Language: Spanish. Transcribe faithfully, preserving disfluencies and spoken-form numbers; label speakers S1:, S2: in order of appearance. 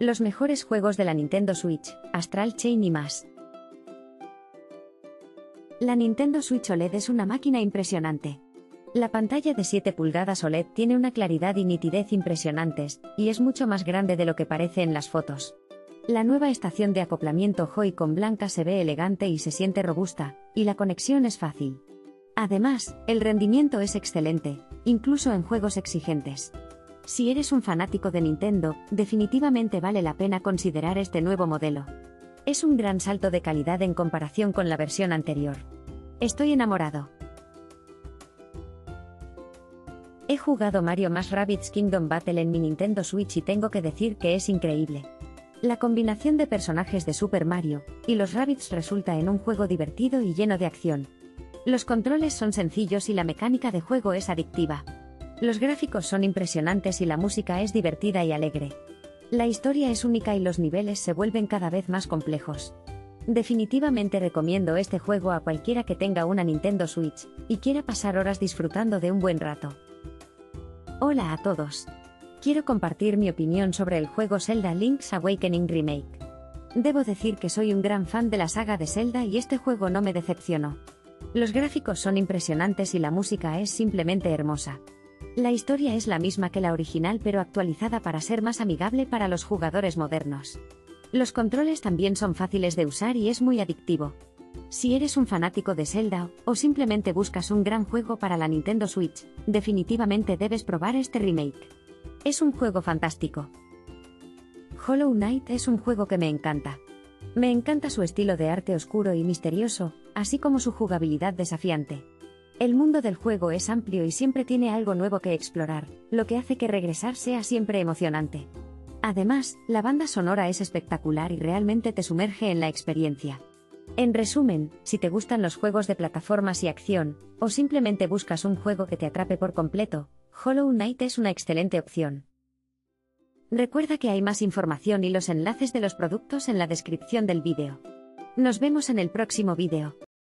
S1: Los mejores juegos de la Nintendo Switch, Astral Chain y más. La Nintendo Switch O L E D es una máquina impresionante. La pantalla de siete pulgadas O L E D tiene una claridad y nitidez impresionantes, y es mucho más grande de lo que parece en las fotos. La nueva estación de acoplamiento Joy-Con blanca se ve elegante y se siente robusta, y la conexión es fácil. Además, el rendimiento es excelente, incluso en juegos exigentes. Si eres un fanático de Nintendo, definitivamente vale la pena considerar este nuevo modelo. Es un gran salto de calidad en comparación con la versión anterior. Estoy enamorado. He jugado Mario más Rabbids Kingdom Battle en mi Nintendo Switch y tengo que decir que es increíble. La combinación de personajes de Super Mario y los Rabbids resulta en un juego divertido y lleno de acción. Los controles son sencillos y la mecánica de juego es adictiva. Los gráficos son impresionantes y la música es divertida y alegre. La historia es única y los niveles se vuelven cada vez más complejos. Definitivamente recomiendo este juego a cualquiera que tenga una Nintendo Switch y quiera pasar horas disfrutando de un buen rato. Hola a todos. Quiero compartir mi opinión sobre el juego Zelda Link's Awakening Remake. Debo decir que soy un gran fan de la saga de Zelda y este juego no me decepcionó. Los gráficos son impresionantes y la música es simplemente hermosa. La historia es la misma que la original pero actualizada para ser más amigable para los jugadores modernos. Los controles también son fáciles de usar y es muy adictivo. Si eres un fanático de Zelda, o simplemente buscas un gran juego para la Nintendo Switch, definitivamente debes probar este remake. Es un juego fantástico. Hollow Knight es un juego que me encanta. Me encanta su estilo de arte oscuro y misterioso, así como su jugabilidad desafiante. El mundo del juego es amplio y siempre tiene algo nuevo que explorar, lo que hace que regresar sea siempre emocionante. Además, la banda sonora es espectacular y realmente te sumerge en la experiencia. En resumen, si te gustan los juegos de plataformas y acción, o simplemente buscas un juego que te atrape por completo, Hollow Knight es una excelente opción. Recuerda que hay más información y los enlaces de los productos en la descripción del vídeo. Nos vemos en el próximo vídeo.